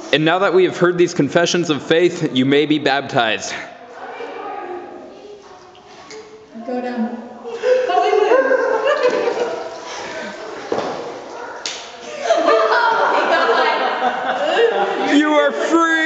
And now that we have heard these confessions of faith, you may be baptized. Go down. You are free!